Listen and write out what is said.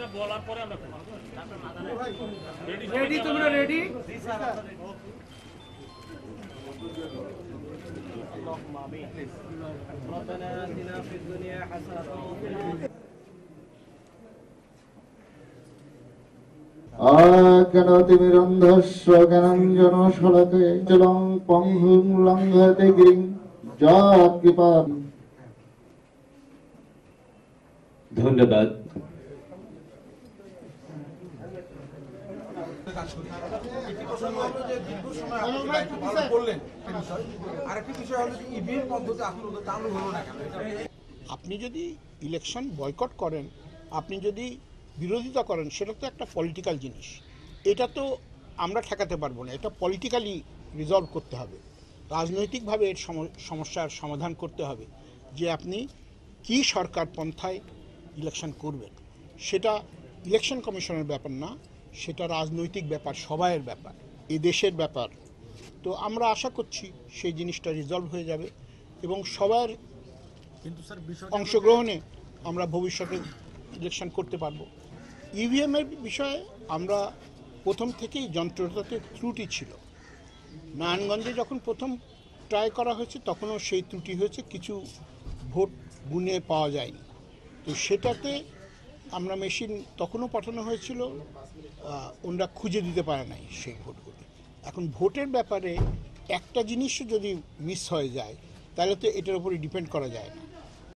বলার পরে আমরা রেডি, তোমরা রেডি? আকারতিমিরন্ধস্য জ্ঞানাঞ্জন শলাকে চলং পঙ্গুং লঙ্ঘতে গিরিং যৎ কৃপা। ধন্যবাদ। আপনি যদি ইলেকশন বয়কট করেন, আপনি যদি বিরোধিতা করেন, সেটা তো একটা পলিটিক্যাল জিনিস। এটা তো আমরা ঠেকাতে পারবো না, এটা পলিটিক্যালি রিজলভ করতে হবে, রাজনৈতিকভাবে এর সমস্যার সমাধান করতে হবে যে আপনি কি সরকার পন্থায় ইলেকশন করবেন। সেটা ইলেকশন কমিশনের ব্যাপার না, সেটা রাজনৈতিক ব্যাপার, সবাইয়ের ব্যাপার, এই দেশের ব্যাপার। তো আমরা আশা করছি সেই জিনিসটা রিজলভ হয়ে যাবে এবং সবার অংশগ্রহণে আমরা ভবিষ্যতে ইলেকশন করতে পারবো। ইভিএমের বিষয়ে আমরা প্রথম থেকেই যন্ত্রটাতে ত্রুটি ছিল। নারায়ণগঞ্জে যখন প্রথম ট্রাই করা হয়েছে তখনও সেই ত্রুটি হয়েছে, কিছু ভোট গুনে পাওয়া যায়নি। তো সেটাতে আমরা মেশিন তখনও পাঠানো হয়েছিল, ওনারা খুঁজে দিতে পারে নাই সেই ভোটগুলো। এখন ভোটের ব্যাপারে একটা জিনিসও যদি মিস হয়ে যায় তাহলে তো এটার উপরে ডিপেন্ড করা যায় না।